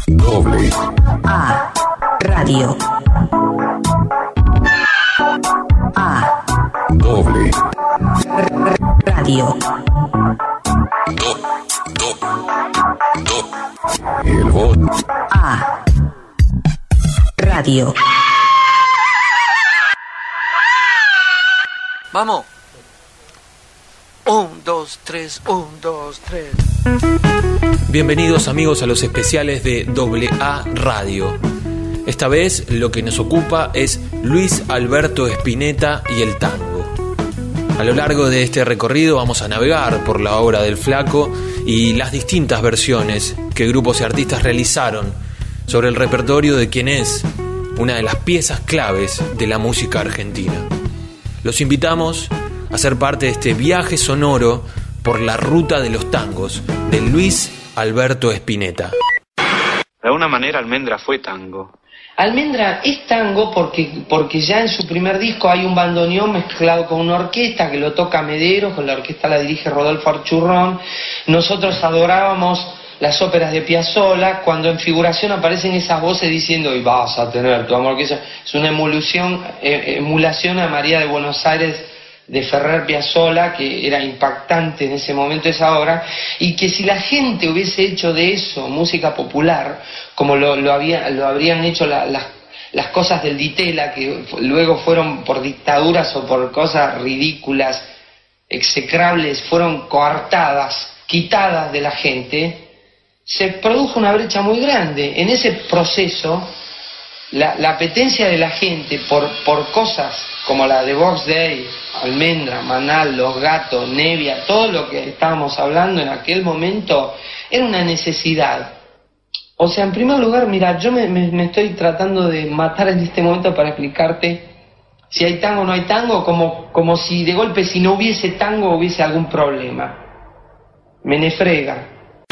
Doble A Radio. A Doble Radio. El bot A Radio. Vamos. 1, 2, 3, 1, 2, 3. Bienvenidos amigos a los especiales de AA Radio. Esta vez lo que nos ocupa es Luis Alberto Spinetta y el tango. A lo largo de este recorrido vamos a navegar por la obra del Flaco y las distintas versiones que grupos y artistas realizaron sobre el repertorio de quien es una de las piezas claves de la música argentina. Los invitamos a ser parte de este viaje sonoro por la ruta de los tangos de Luis Alberto Spinetta. De alguna manera Almendra fue tango. Almendra es tango porque ya en su primer disco hay un bandoneón mezclado con una orquesta que lo toca Medero, con la orquesta la dirige Rodolfo Archurrón. Nosotros adorábamos las óperas de Piazzolla, cuando en figuración aparecen esas voces diciendo y vas a tener tu amor, que es una emulación a María de Buenos Aires de Ferrer Piazzolla, que era impactante en ese momento esa obra, y que si la gente hubiese hecho de eso música popular, como lo habrían hecho las cosas del Ditela, que luego fueron por dictaduras o por cosas ridículas, execrables, fueron coartadas, quitadas de la gente, se produjo una brecha muy grande. En ese proceso, la apetencia de la gente por cosas como la de Box Day, Almendra, Manal, Los Gatos, Nevia, todo lo que estábamos hablando en aquel momento, era una necesidad. O sea, en primer lugar, mira, yo me estoy tratando de matar en este momento para explicarte si hay tango o no hay tango, como si de golpe si no hubiese tango hubiese algún problema. Me frega.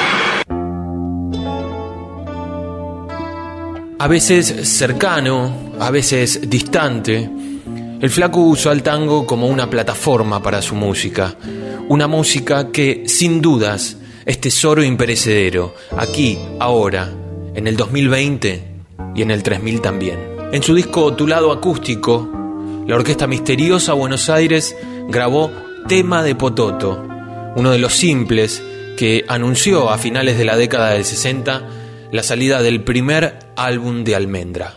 A veces cercano, a veces distante, el Flaco usó al tango como una plataforma para su música. Una música que, sin dudas, es tesoro imperecedero, aquí, ahora, en el 2020 y en el 3000 también. En su disco Tu lado acústico, la Orquesta Misteriosa Buenos Aires grabó Tema de Pototo, uno de los simples que anunció a finales de la década del 60 la salida del primer álbum de Almendra.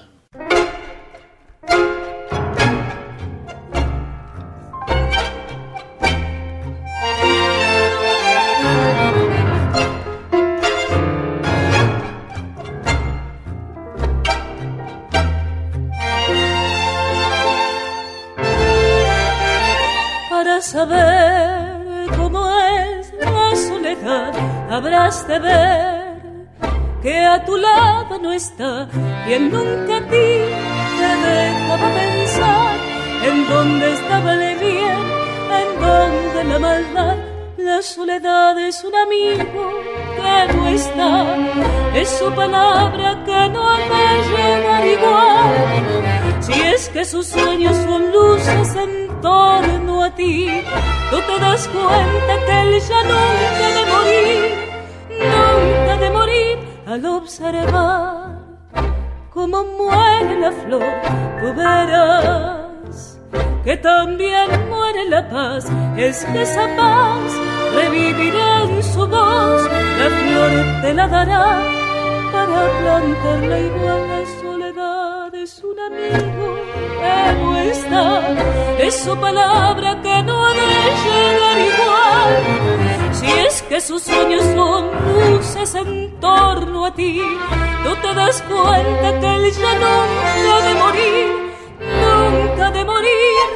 Para saber cómo es la soledad, habrás de ver que a tu lado no está quien nunca a ti te dejaba pensar en dónde estaba el bien, en dónde la maldad. La soledad es un amigo que no está, es su palabra que no ha de llegar igual. Si es que sus sueños son luces en torno a ti, tú te das cuenta que él ya nunca ha de morir, nunca ha de morir. Al observar cómo muere la flor, tú verás que también muere la paz. Es que esa paz revivirá en su voz, la flor te la dará para plantarla igual. La soledad es un amigo que no está, es su palabra que no ha de llegar igual. Si es que sus sueños son luces en torno a ti, tú te das cuenta que él ya nunca ha de morir, nunca ha de morir.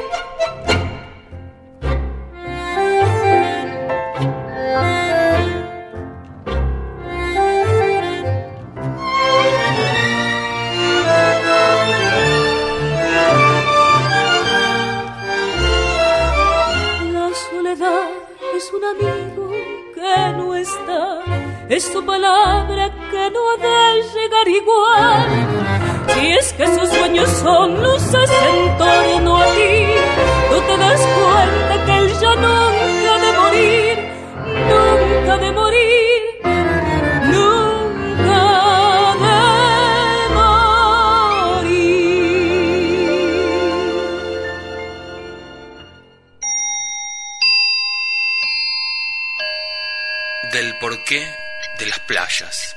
La soledad es un amigo que no está, es su palabra que no ha de llegar igual. Si es que sus sueños son luces en torno a ti, tú te das cuenta que él ya nunca ha de morir, nunca ha de morir, nunca ha de playas.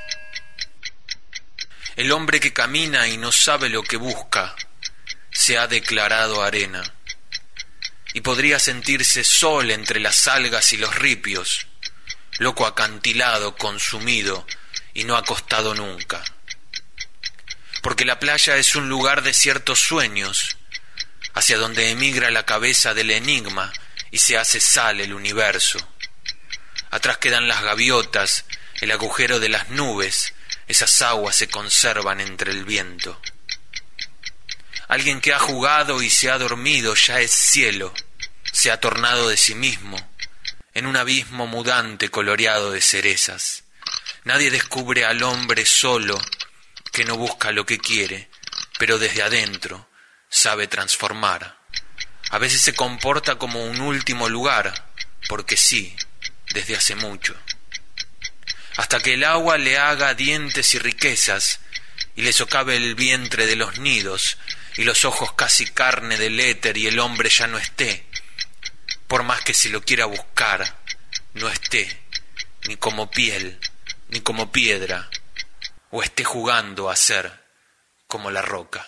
El hombre que camina y no sabe lo que busca se ha declarado arena, y podría sentirse sol entre las algas y los ripios, loco acantilado, consumido y no acostado nunca. Porque la playa es un lugar de ciertos sueños, hacia donde emigra la cabeza del enigma y se hace sal el universo. Atrás quedan las gaviotas, el agujero de las nubes, esas aguas se conservan entre el viento. Alguien que ha jugado y se ha dormido ya es cielo, se ha tornado de sí mismo, en un abismo mudante coloreado de cerezas. Nadie descubre al hombre solo, que no busca lo que quiere, pero desde adentro sabe transformar. A veces se comporta como un último lugar, porque sí, desde hace mucho. Hasta que el agua le haga dientes y riquezas, y le socave el vientre de los nidos, y los ojos casi carne del éter, y el hombre ya no esté, por más que si lo quiera buscar, no esté, ni como piel, ni como piedra, o esté jugando a ser como la roca.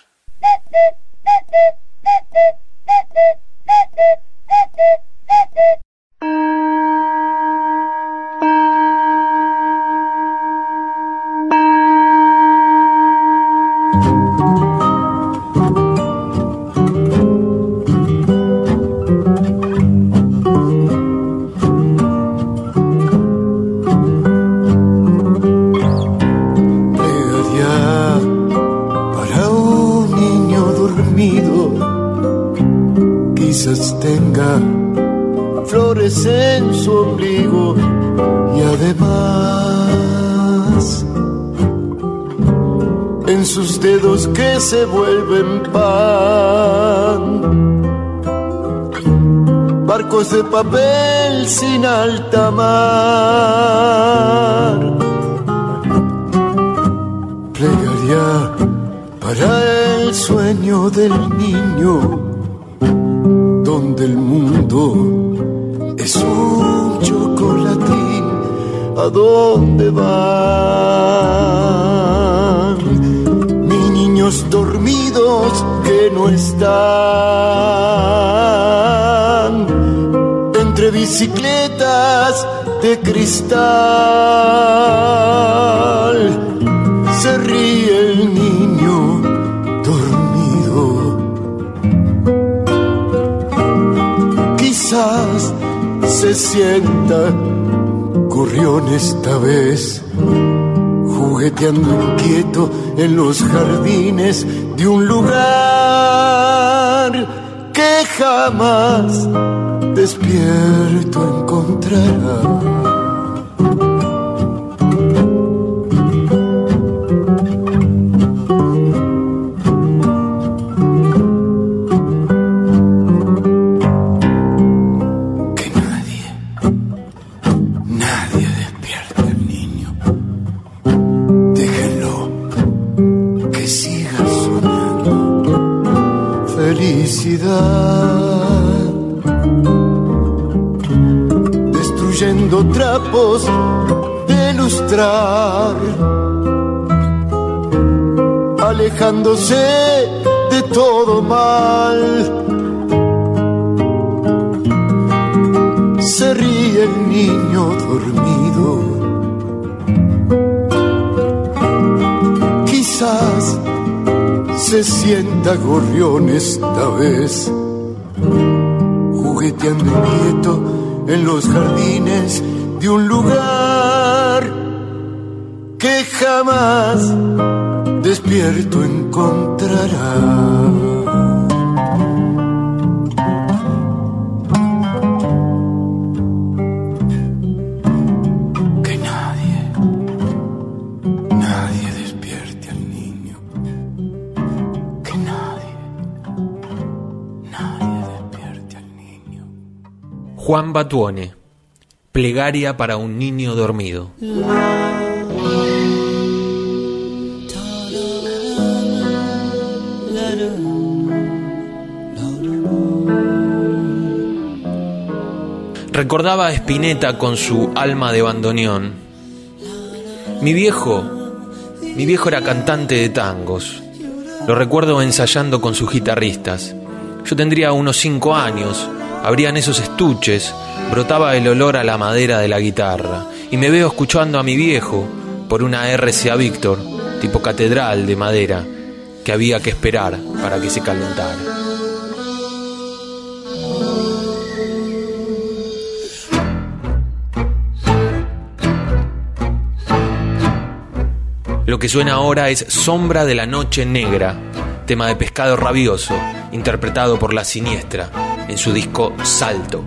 Tenga flores en su ombligo y además en sus dedos que se vuelven pan, barcos de papel sin alta mar. Plegaría para el sueño del niño, donde el mundo es un chocolatín. ¿A dónde van mis niños dormidos que no están entre bicicletas de cristal? Se ríe el niño dormido. Quizás se sienta gorrión esta vez, jugueteando inquieto en los jardines de un lugar que jamás despierto encontrará. Destruyendo trapos de lustrar, alejándose de todo mal. Se ríe el niño dormido. Quizás se sienta gorrión esta vez, jugueteando inquieto en los jardines de un lugar que jamás despierto encontrará. Juan Batuone, plegaria para un niño dormido. Recordaba a Spinetta con su alma de bandoneón, Mi viejo era cantante de tangos. Lo recuerdo ensayando con sus guitarristas. Yo tendría unos 5 años, abrían esos estuches, brotaba el olor a la madera de la guitarra, y me veo escuchando a mi viejo por una RCA Víctor, tipo catedral de madera, que había que esperar para que se calentara. Lo que suena ahora es Sombra de la Noche Negra, tema de Pescado Rabioso, interpretado por La Siniestra en su disco Salto.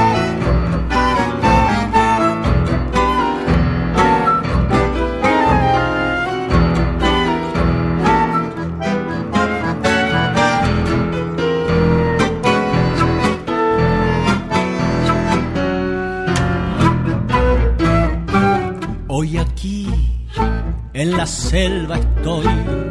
Hoy aquí en la selva estoy,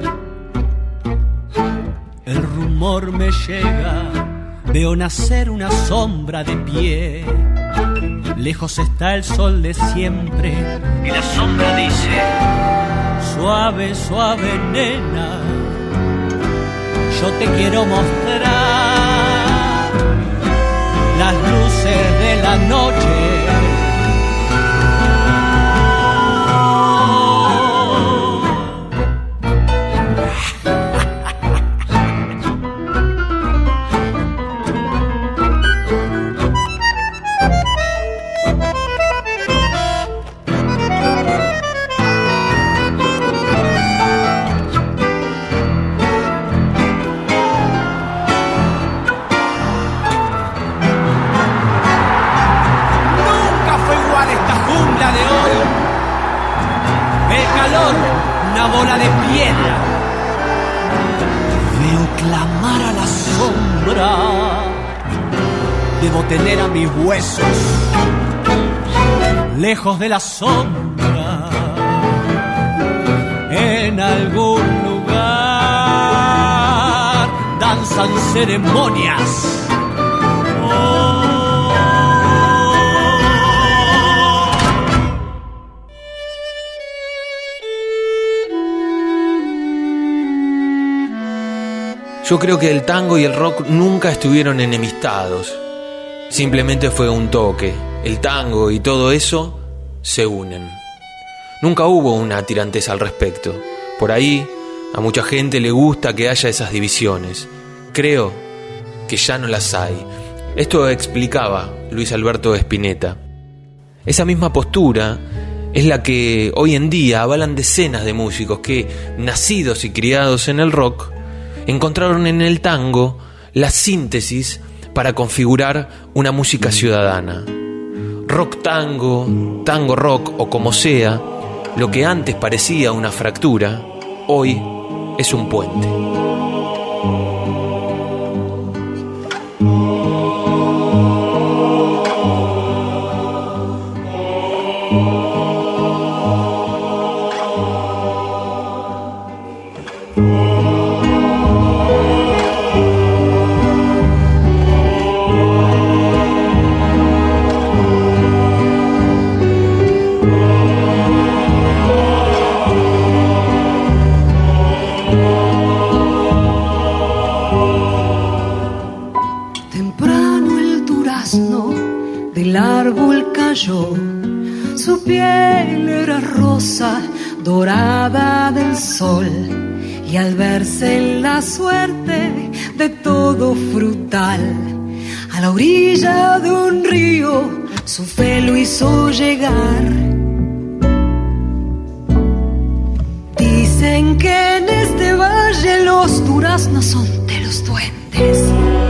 el rumor me llega, veo nacer una sombra de pie. Lejos está el sol de siempre y la sombra dice: suave, suave nena, yo te quiero mostrar las luces de la noche. Una bola de piedra. Veo clamar a la sombra. Debo tener a mis huesos lejos de la sombra. En algún lugar danzan ceremonias. Yo creo que el tango y el rock nunca estuvieron enemistados. Simplemente fue un toque. El tango y todo eso se unen. Nunca hubo una tiranteza al respecto. Por ahí, a mucha gente le gusta que haya esas divisiones. Creo que ya no las hay. Esto explicaba Luis Alberto Spinetta. Esa misma postura es la que hoy en día avalan decenas de músicos que, nacidos y criados en el rock, encontraron en el tango la síntesis para configurar una música ciudadana. Rock tango, tango rock o como sea, lo que antes parecía una fractura, hoy es un puente. Su piel era rosa, dorada del sol, y al verse en la suerte de todo frutal, a la orilla de un río su fe lo hizo llegar. Dicen que en este valle los duraznos son de los duendes.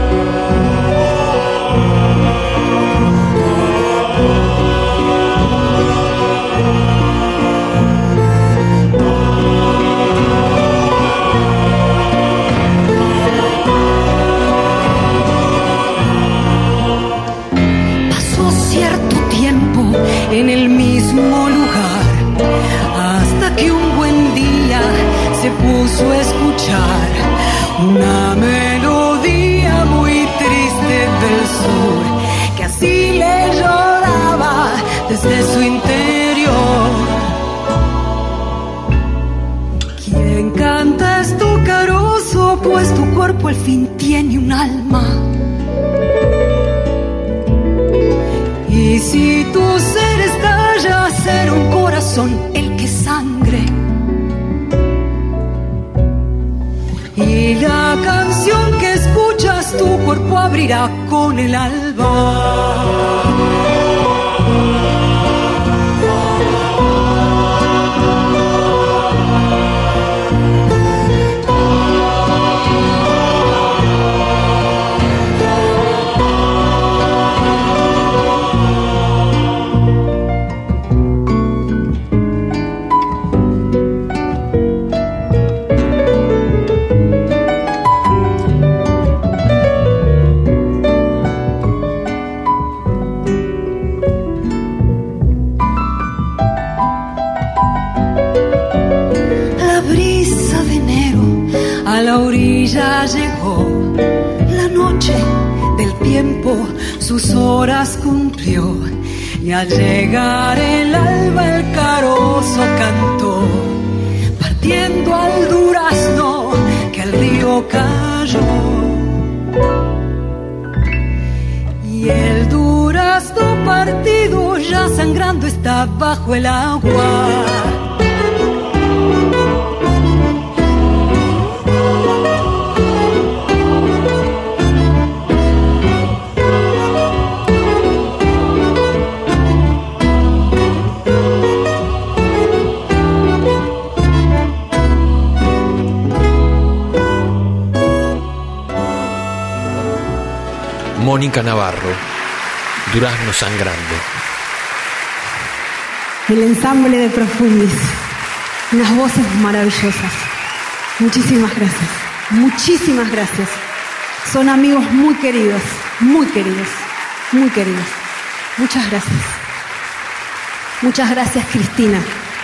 En el mismo lugar, hasta que un buen día se puso a escuchar una melodía muy triste del sur, que así le lloraba desde su interior. cuerpo al fin tiene un alma. Y si tu ser estalla, será un corazón el que sangre. Y la canción que escuchas tu cuerpo abrirá con el alba. Ya llegó la noche del tiempo, sus horas cumplió, y al llegar el alba el carozo cantó, partiendo al durazno que al río cayó. Y el durazno partido ya sangrando está bajo el agua. Mónica Navarro, Durazno sangrando. El ensamble de Profundis, unas voces maravillosas. Muchísimas gracias, muchísimas gracias. Son amigos muy queridos, muy queridos, muy queridos. Muchas gracias. Muchas gracias, Cristina.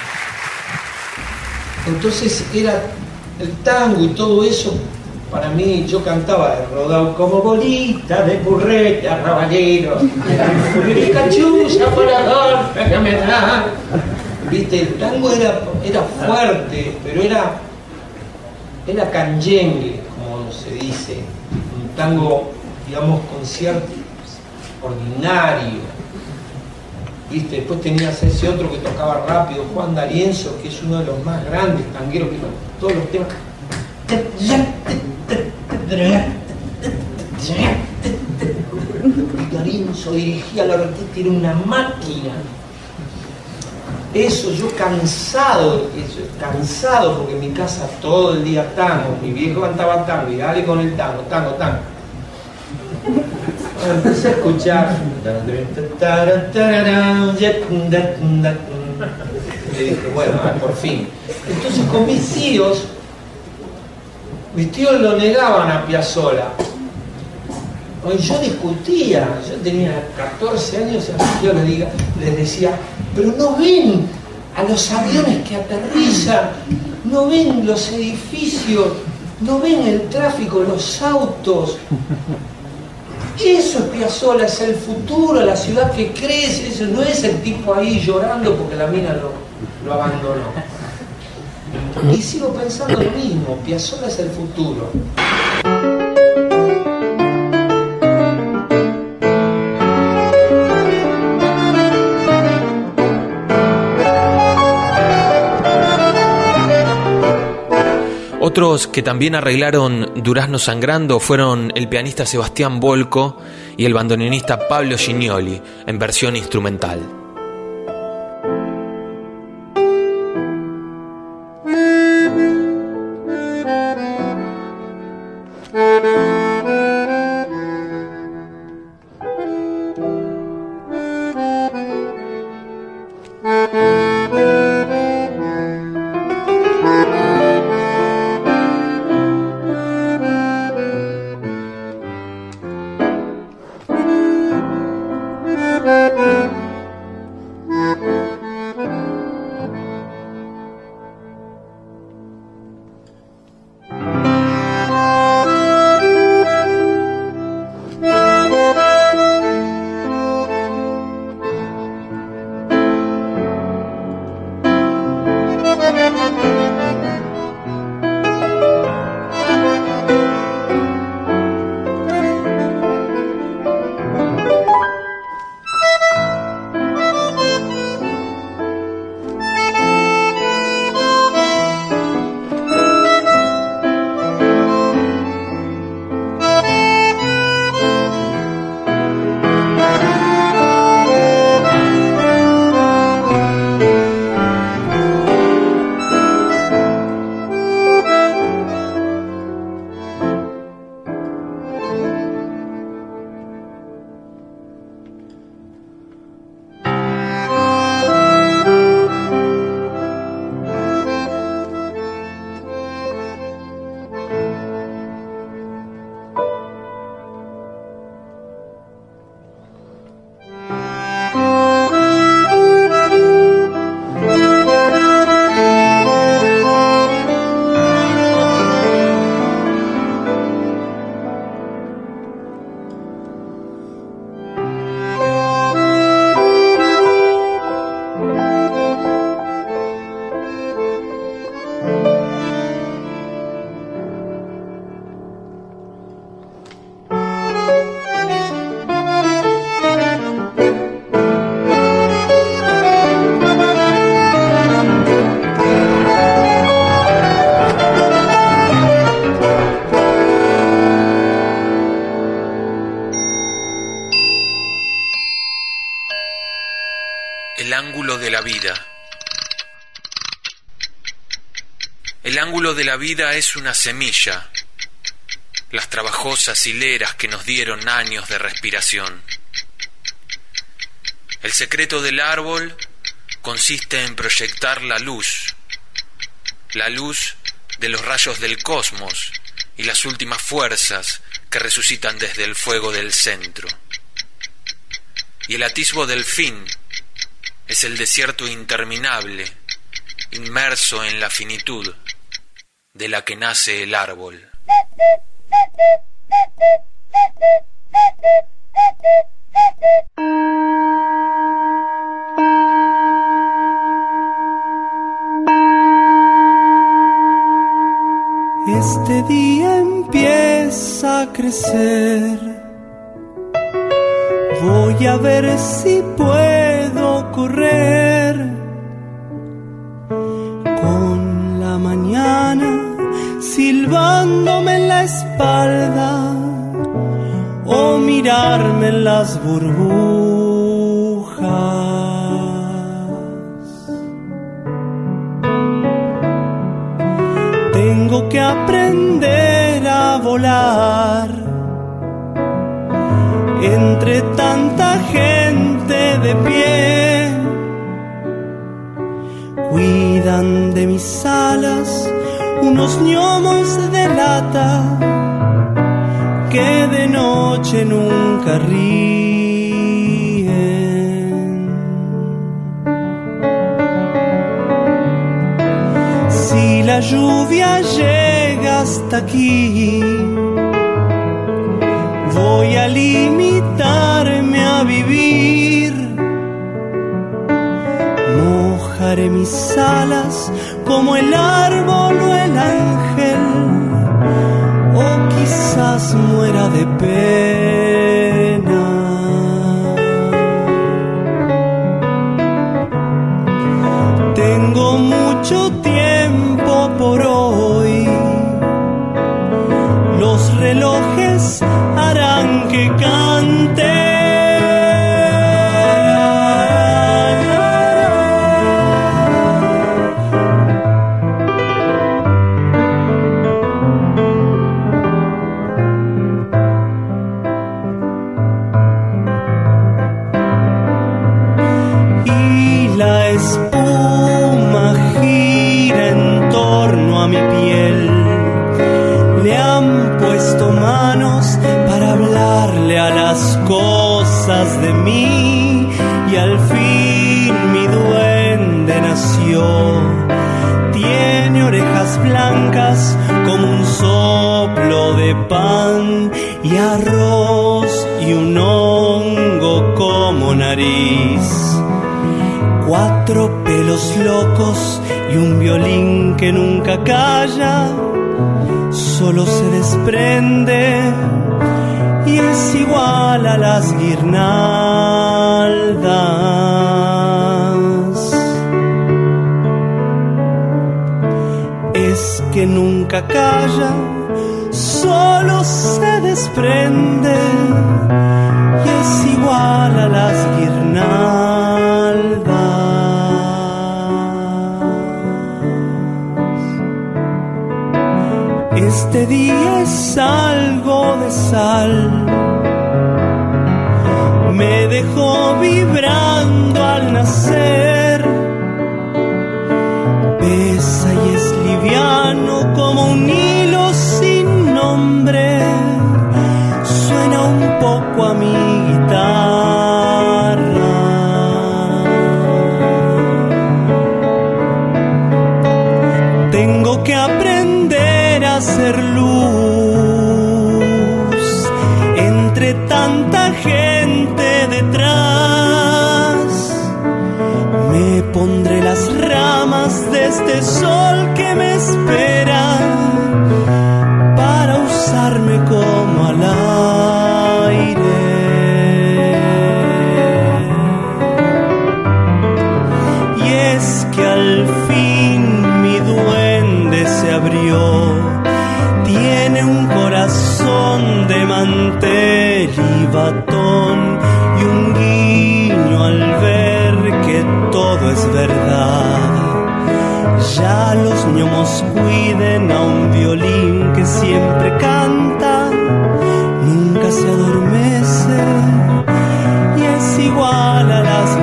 Entonces era el tango y todo eso. Para mí, yo cantaba rodado como bolita de burrete arrabalero, mi cachucha volador que me da. Viste, el tango era fuerte, pero era canyengue, como se dice, un tango, digamos, concierto ordinario. Viste, después tenías ese otro que tocaba rápido, Juan D'Arienzo, que es uno de los más grandes tangueros que todos los temas. D'Arienzo dirigía la orquesta, era una máquina. Eso, yo cansado porque en mi casa todo el día tango, mi viejo cantaba tango y dale con el tango. Bueno, empecé a escuchar. Le dije, bueno, por fin. Entonces con mis tíos lo negaban a Piazzolla. Yo discutía, yo tenía 14 años y a mis tíos les decía, pero no ven a los aviones que aterrizan, no ven los edificios, no ven el tráfico, los autos. Eso es Piazzolla, es el futuro, la ciudad que crece, eso no es el tipo ahí llorando porque la mina lo abandonó. Y sigo pensando lo mismo, Piazzolla es el futuro. Otros que también arreglaron Durazno sangrando fueron el pianista Sebastián Volco y el bandoneonista Pablo Gignoli en versión instrumental. la vida. El ángulo de la vida es una semilla, las trabajosas hileras que nos dieron años de respiración. El secreto del árbol consiste en proyectar la luz de los rayos del cosmos y las últimas fuerzas que resucitan desde el fuego del centro. Y el atisbo del fin es el desierto interminable, inmerso en la finitud de la que nace el árbol. Este día empieza a crecer. Voy a ver si puedo correr con la mañana silbándome en la espalda o mirarme en las burbujas. Tengo que aprender a volar entre tanta gente de pie. Cuidan de mis alas unos gnomos de lata que de noche nunca ríen. Si la lluvia llega hasta aquí, voy a limitarme a vivir. Mojaré mis alas como el árbol o el ángel, o quizás muera de pena. Tengo mucho tiempo por hoy. Los relojes harán que cante. Y la espuma gira en torno a mi piel. Le han puesto manos para hablarle a las cosas de mí, y al fin mi duende nació. Tiene orejas blancas como un soplo de pan, y arroz y un hongo como nariz. 4 pelos locos y un violín que nunca calla. Solo se desprende y es igual a las guirnaldas. Es que nunca calla, solo se desprende y es igual a las guirnaldas. Este día es algo de sal, me dejó vibrando al nacer. Pesa y es liviano como un hilo sin nombre. Suena un poco a mi guitarra. Tengo que aprender a hacer luz entre tanta gente detrás. Me pondré las ramas de este sol que me espera para usarme como al aire. Y es que al fin mi duende se abrió. Tiene un corazón de mantel y batón y un guiño al ver que todo es Ya los ñomos cuiden a un violín que siempre canta, nunca se adormece y es igual a las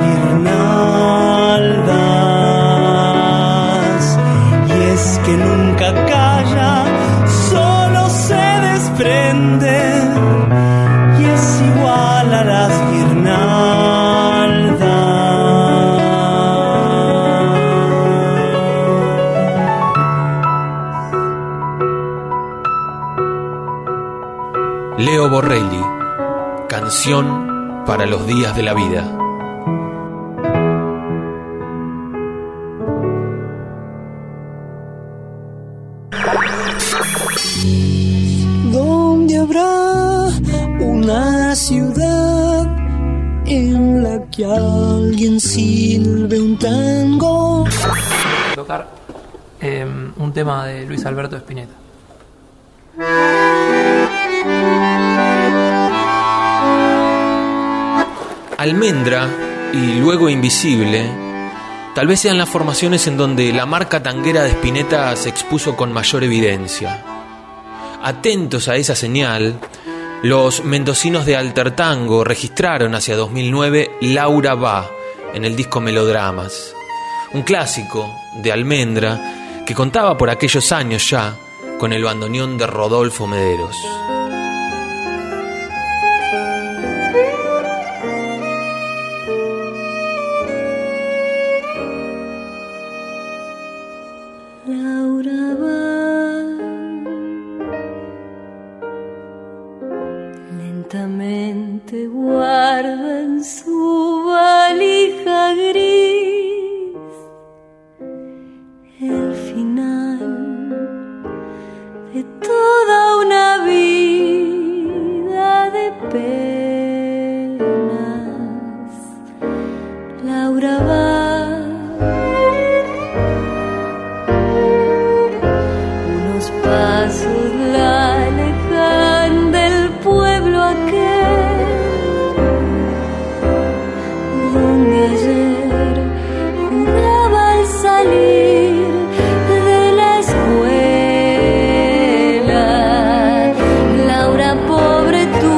guirnaldas. Y es que nunca calla, solo se desprende y es igual a las guirnaldas. Leo Borrelli, Canción para los días de la vida. ¿Dónde habrá una ciudad en la que alguien silbe un tango? Tocar un tema de Luis Alberto Spinetta. Almendra y luego Invisible tal vez sean las formaciones en donde la marca tanguera de Spinetta se expuso con mayor evidencia. Atentos a esa señal, los mendocinos de Alter Tango registraron hacia 2009 Laura Va en el disco Melodramas, un clásico de Almendra que contaba por aquellos años ya con el bandoneón de Rodolfo Mederos. Laura va lentamente, guarda en su valija gris el final de toda una vida de penas. Laura va pasos la alejan del pueblo aquel donde ayer jugaba al salir de la escuela. Laura, pobre, tu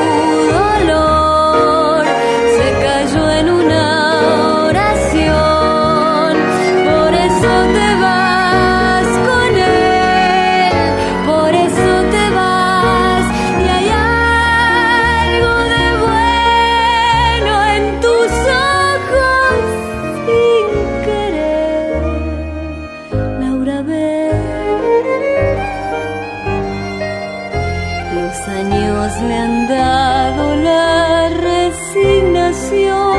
dolor se cayó en una oración, por eso te vas con él. Le han dado la resignación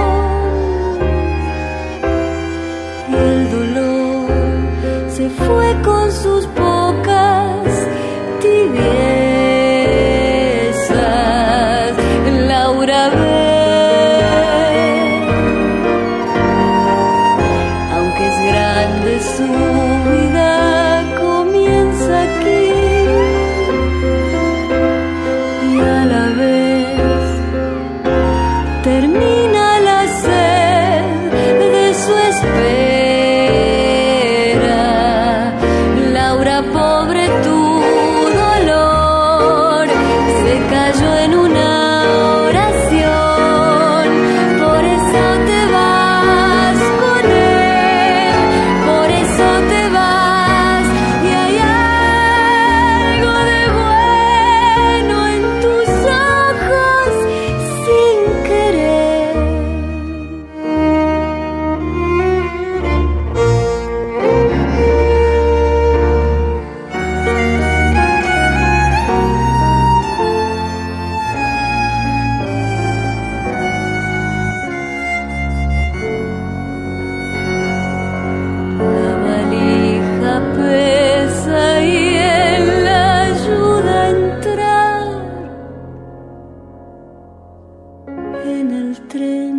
y el dolor se fue con sus pocas tibiezas. Laura ve, aunque es grande su vida, comienza aquí. A la vez termina la sed de su espera. Laura, pobre, tu dolor se cayó en una oración, por eso te vas con él, por eso te vas, y hay algo de bueno en tus ojos sin querer. La valija pesa y él la ayuda a entrar en el tren,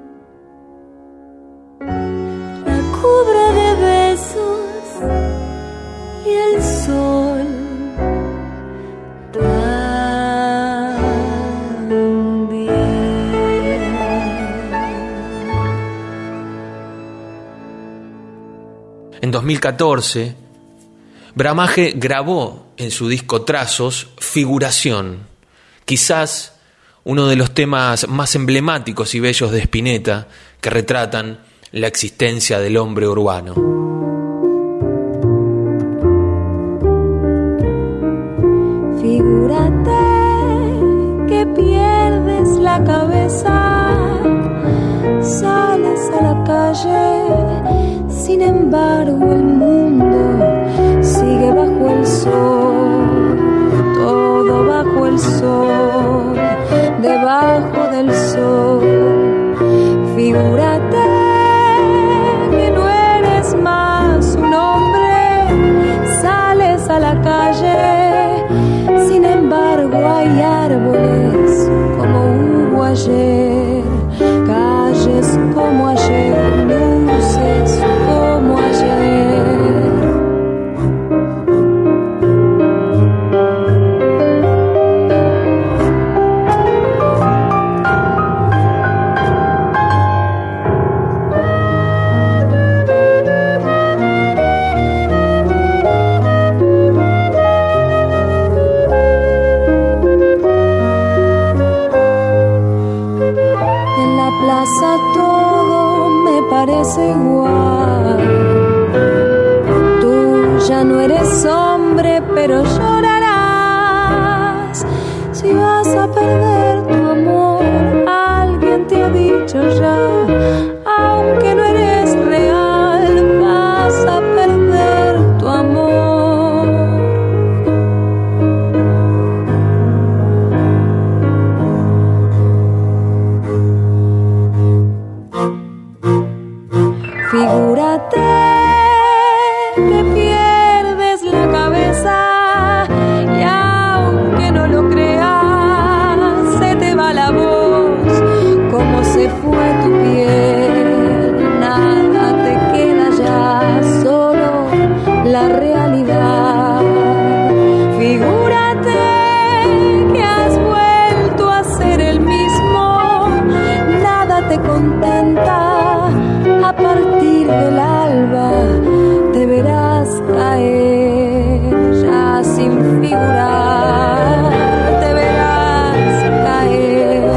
la cubre de besos y el sol también. En 2014, Bramage grabó en su disco Trazos Figuración, quizás uno de los temas más emblemáticos y bellos de Spinetta que retratan la existencia del hombre urbano. Figúrate que pierdes la cabeza, sales a la calle, sin embargo el mundo sigue bajo el sol, todo bajo el sol, debajo del sol. Figúrate que no eres más un hombre, sales a la calle, sin embargo hay árboles como hubo ayer, calles como ayer, luces como ayer. Todo me parece igual. Tú ya no eres hombre, pero llorarás si vas a perder tu amor. Alguien te ha dicho ya, aunque no eres real, vas a perder tu amor. Figúrate que pierdes la cabeza y aunque no lo creas, se te va la voz como se fue tu piel. Nada te queda ya, solo la realidad. Figúrate que has vuelto a ser el mismo, nada te contenta. A partir del alba te verás caer, ya sin figurar, te verás caer.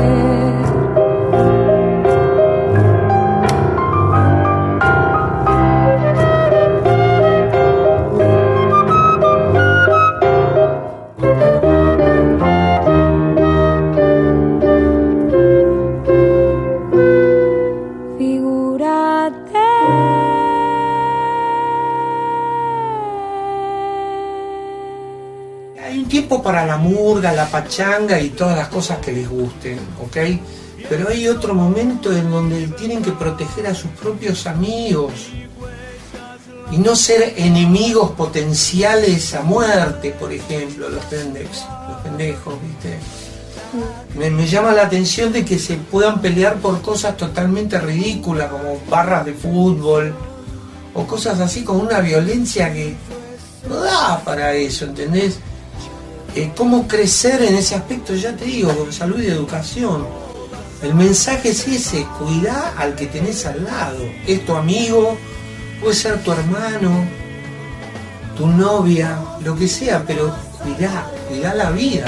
Para la murga, la pachanga y todas las cosas que les gusten, ¿ok? Pero hay otro momento en donde tienen que proteger a sus propios amigos y no ser enemigos potenciales a muerte, por ejemplo, los pendejos, ¿viste? Me llama la atención de que se puedan pelear por cosas totalmente ridículas, como barras de fútbol o cosas así, con una violencia que no da para eso, ¿entendés? Cómo crecer en ese aspecto, ya te digo, con salud y educación. El mensaje es ese: cuidá al que tenés al lado. Es tu amigo, puede ser tu hermano, tu novia, lo que sea, pero cuidá la vida.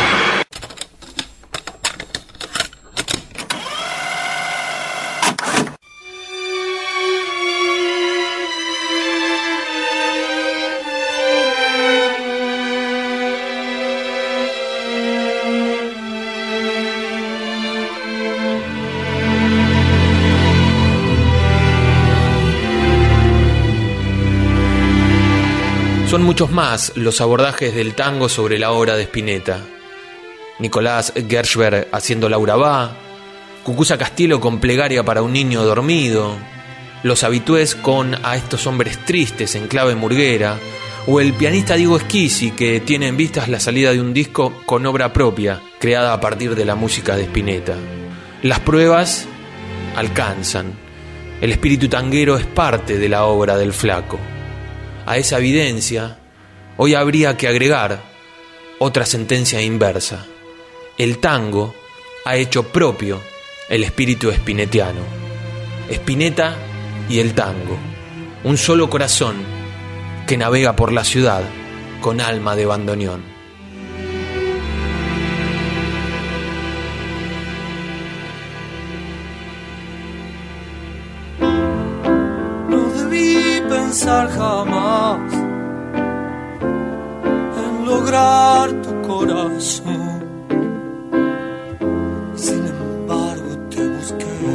Son muchos más los abordajes del tango sobre la obra de Spinetta. Nicolás Gershberg haciendo Laura va, Cucuza Castielo con Plegaria para un niño dormido, los habitués con A estos hombres tristes en clave murguera, o el pianista Diego Schisi, que tiene en vistas la salida de un disco con obra propia, creada a partir de la música de Spinetta. Las pruebas alcanzan. El espíritu tanguero es parte de la obra del Flaco. A esa evidencia, hoy habría que agregar otra sentencia inversa. El tango ha hecho propio el espíritu spinettiano. Spinetta y el tango, un solo corazón que navega por la ciudad con alma de bandoneón. No debí pensar jamás en lograr tu corazón. Sin embargo te busqué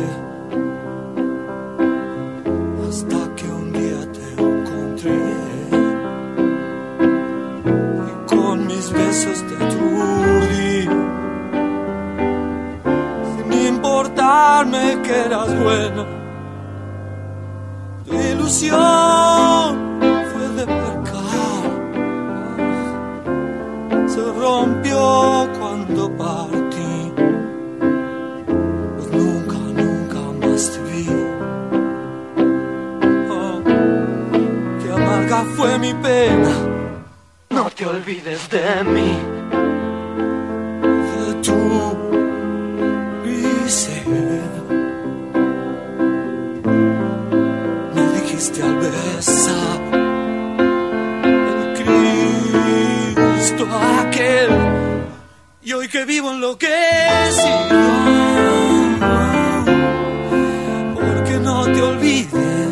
hasta que un día te encontré y con mis besos te aturdí, sin importarme que eras buena. Tu ilusión fue de percal, se rompió cuando partí, pues nunca más te vi. Oh, qué amarga fue mi pena, no te olvides de mí, de tu ser. Me dijiste al besar el Cristo aquel, y hoy que vivo enloquecido, porque no te olvides,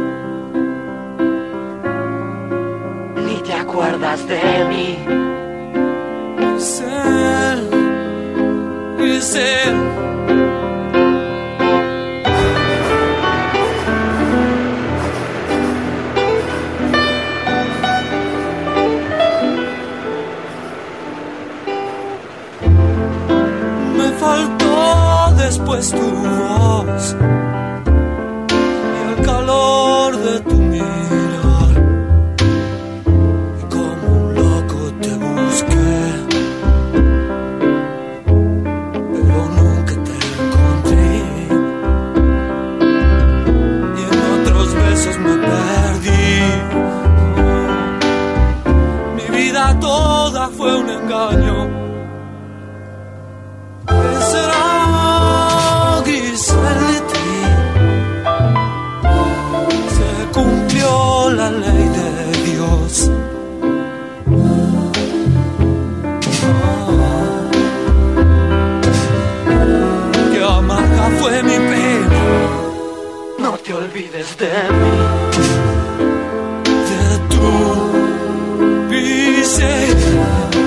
Ni te acuerdas de mí. Grisel. Me faltó después tu voz y el calor de tu mirar, y como un loco te busqué, pero nunca te encontré, y en otros besos me perdí. Mi vida toda fue un engaño. ¿Qué será, Grisel, de ti? Se cumplió la ley de Dios. Qué amarga fue mi pena, no te olvides de mí, de tu Grisel.